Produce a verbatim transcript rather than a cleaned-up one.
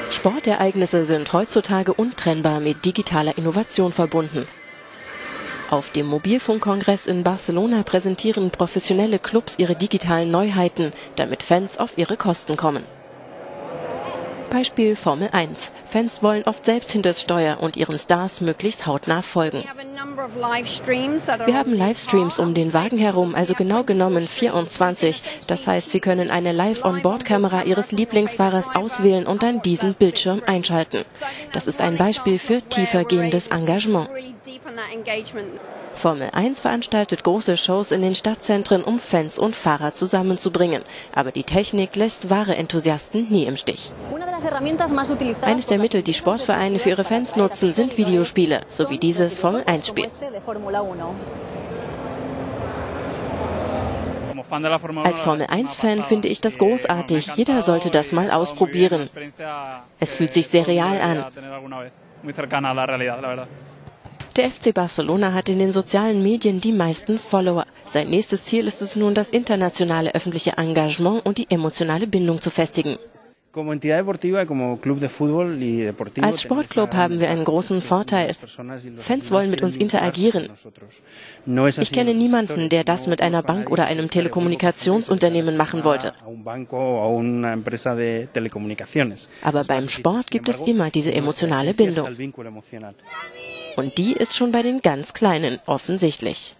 Sportereignisse sind heutzutage untrennbar mit digitaler Innovation verbunden. Auf dem Mobilfunkkongress in Barcelona präsentieren professionelle Clubs ihre digitalen Neuheiten, damit Fans auf ihre Kosten kommen. Beispiel Formel eins. Fans wollen oft selbst hinters Steuer und ihren Stars möglichst hautnah folgen. Wir haben Livestreams um den Wagen herum, also genau genommen vierundzwanzig. Das heißt, Sie können eine Live-on-Board-Kamera Ihres Lieblingsfahrers auswählen und dann diesen Bildschirm einschalten. Das ist ein Beispiel für tiefergehendes Engagement. Formel eins veranstaltet große Shows in den Stadtzentren, um Fans und Fahrer zusammenzubringen. Aber die Technik lässt wahre Enthusiasten nie im Stich. Eines der Mittel, die Sportvereine für ihre Fans nutzen, sind Videospiele, so wie dieses Formel eins Spiel. Als Formel eins Fan finde ich das großartig. Jeder sollte das mal ausprobieren. Es fühlt sich sehr real an. Der F C Barcelona hat in den sozialen Medien die meisten Follower. Sein nächstes Ziel ist es nun, das internationale öffentliche Engagement und die emotionale Bindung zu festigen. Als Sportclub haben wir einen großen Vorteil. Fans wollen mit uns interagieren. Ich kenne niemanden, der das mit einer Bank oder einem Telekommunikationsunternehmen machen wollte. Aber beim Sport gibt es immer diese emotionale Bindung. Und die ist schon bei den ganz Kleinen offensichtlich.